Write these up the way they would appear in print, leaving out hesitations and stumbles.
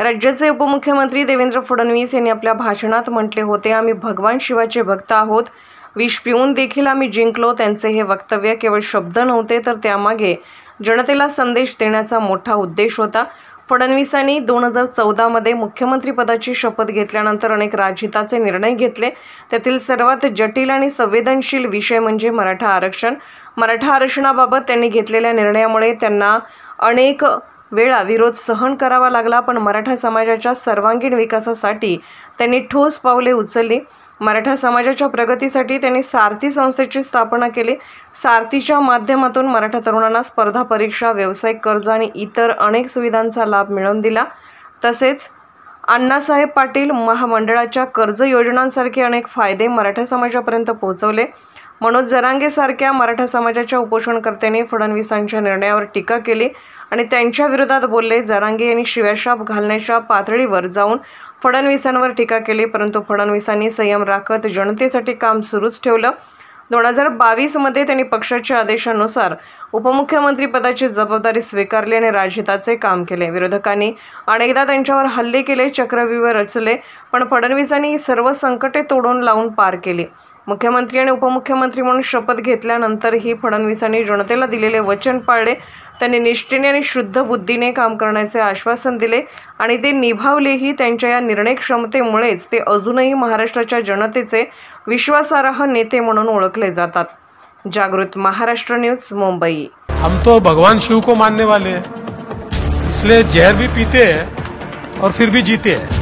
राज्याचे उपमुख्यमंत्री देवेंद्र फडणवीस यांनी आपल्या भाषणात म्हटले होते, आम्ही भगवान शिवाचे भक्त आहोत. विष पिऊन देखील आम्ही जिंकलो. त्यांचे हे वक्तव्य केवळ शब्द नव्हते, तर त्यामागे जनतेला संदेश देण्याचा मोठा उद्देश होता. फडणवीसांनी 2014 मध्ये मुख्यमंत्रीपदाची शपथ घेतल्यानंतर अनेक राजहिताचे निर्णय घेतले. त्यातील सर्वात जटिल आणि संवेदनशील विषय म्हणजे मराठा आरक्षण. मराठा आरक्षणाबाबत त्यांनी घेतलेल्या निर्णयामुळे त्यांना अनेक वेळा विरोध सहन करावा लागला, पण मराठा समाजाच्या सर्वांगीण विकासासाठी त्यांनी ठोस पावले उचलली. मराठा समाजाच्या प्रगतीसाठी त्यांनी सारथी संस्थेची स्थापना केली. सारथीच्या माध्यमातून मराठा तरुणांना स्पर्धा परीक्षा, व्यावसायिक कर्ज आणि इतर अनेक सुविधांचा लाभ मिळवून दिला. तसेच अण्णासाहेब पाटील महामंडळाच्या कर्ज योजनांसारखे अनेक फायदे मराठा समाजापर्यंत पोहोचवले. मनोज जरांगे सारख्या मराठा समाजाच्या उपोषणकर्त्यांनी फडणवीसांच्या निर्णयावर टीका केली आणि त्यांच्या विरोधात बोलले. जरांगे यांनी शिव्याशाप घालण्याच्या पातळीवर जाऊन फडणवीसांवर टीका केली, परंतु फडणवीसांनी संयम राखत जनतेसाठी काम सुरूच ठेवलं. 2022 मध्ये त्यांनी पक्षाच्या आदेशानुसार उपमुख्यमंत्रीपदाची जबाबदारी स्वीकारली आणि राजहिताचे काम केले. विरोधकांनी अनेकदा त्यांच्यावर हल्ले केले, चक्रव्यूह रचले, पण फडणवीसांनी ही सर्व संकटे तोडून लावून पार केली. मुख्यमंत्री आणि उपमुख्यमंत्री म्हणून शपथ घेतल्यानंतरही फडणवीसांनी जनतेला दिलेले वचन पाळले. त्यांनी निष्ठेने आणि शुद्ध बुद्धीने काम करण्याचे आश्वासन दिले आणि ते निभावलेही. त्यांच्या या निर्णय क्षमतेमुळेच ते अजूनही महाराष्ट्राच्या जनतेचे विश्वासार्ह नेते म्हणून ओळखले जातात. जागृत महाराष्ट्र न्यूज, मुंबई. हम तो भगवान शिव को मानने वाले हैं, इसलिए जहर भी पीते हैं और फिर भी जीते हैं.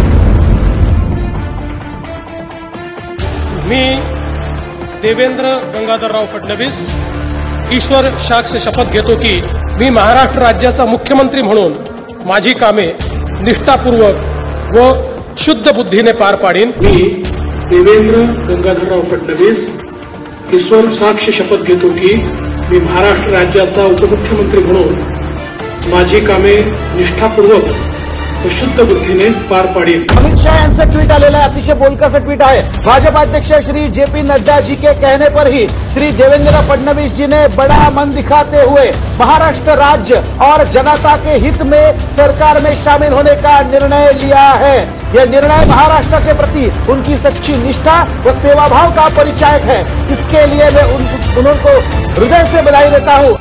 मी देवेंद्र गंगाधरराव फडणवीस ईश्वर साक्ष शपथ घेतो की मी महाराष्ट्र राज्याचा मुख्यमंत्री म्हणून माझी कामे निष्ठापूर्वक व शुद्ध बुद्धीने पार पाडीन. मी देवेंद्र गंगाधरराव फडणवीस ईश्वर साक्ष शपथ घेतो की मी महाराष्ट्र राज्याचा उपमुख्यमंत्री म्हणून माझी कामे निष्ठापूर्वक व शुद्ध बुद्धीने पार पाडीन. अमित शाह यांचं ट्वीट आलेलं आहे, अतिशय बोलकं ट्वीट आहे. भाजपा अध्यक्ष श्री JP नड्डा जी के कहने पर ही श्री देवेंद्र फडणवीस जी ने बड़ा मन दिखाते हुए महाराष्ट्र राज्य और जनता के हित में सरकार में शामिल होने का निर्णय लिया है. यह निर्णय महाराष्ट्र के प्रति उनकी सच्ची निष्ठा व सेवाभाव का परिचायक है. इसके लिए मैं उनको हृदय से बधाई देता हूँ.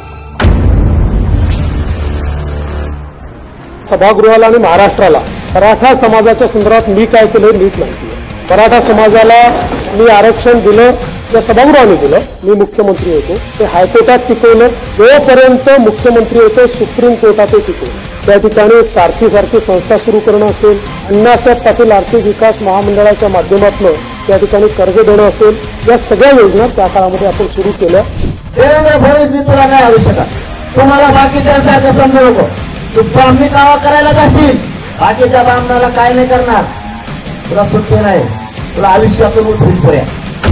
सभागृहाला आणि महाराष्ट्राला मराठा समाजाच्या संदर्भात मी काय केलं नीट माहिती आहे. मराठा समाजाला मी आरक्षण दिलं, या सभागृहाने दिलं. मी मुख्यमंत्री होतो, ते हायकोर्टात टिकवलं. जोपर्यंत मुख्यमंत्री होतो सुप्रीम कोर्टात टिकवलं. त्या ठिकाणी सारखी संस्था सुरू करणं असेल, अण्णासाहेब पाटील आर्थिक विकास महामंडळाच्या माध्यमातून त्या ठिकाणी कर्ज देणं असेल, या सगळ्या योजना त्या काळामध्ये आपण सुरू केल्या. देवेंद्र फडणवीस, मी तुला नाही आवश्यक, तुम्हाला बाकीच्यांसारखं समजू नको. तू ब्राह्मणी कावा करायला जाशील, बाकीच्या ब्राह्मणाला काय नाही करणार. तुला सुट्टी नाही, तुला आयुष्यातून उठून पर्यंत.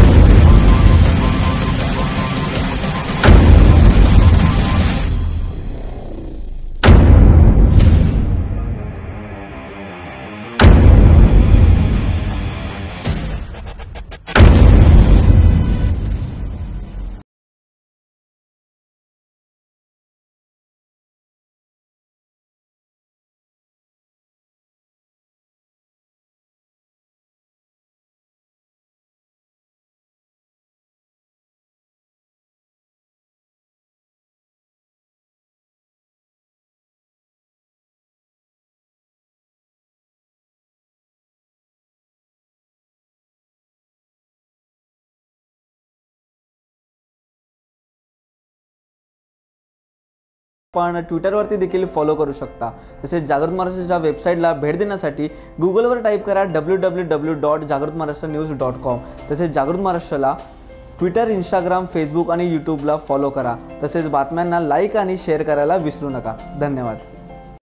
पण ट्विटरवरती देखील फॉलो करू शकता. तसेच जागृत महाराष्ट्राच्या वेबसाईटला भेट देण्यासाठी गुगलवर टाईप करा www.jagrutmaharashtranews.com. तसेच जागृत महाराष्ट्राला ट्विटर, इंस्टाग्राम, फेसबुक आणि यूट्यूबला फॉलो करा. तसेच बातम्यांना लाईक आणि शेअर करायला विसरू नका. धन्यवाद.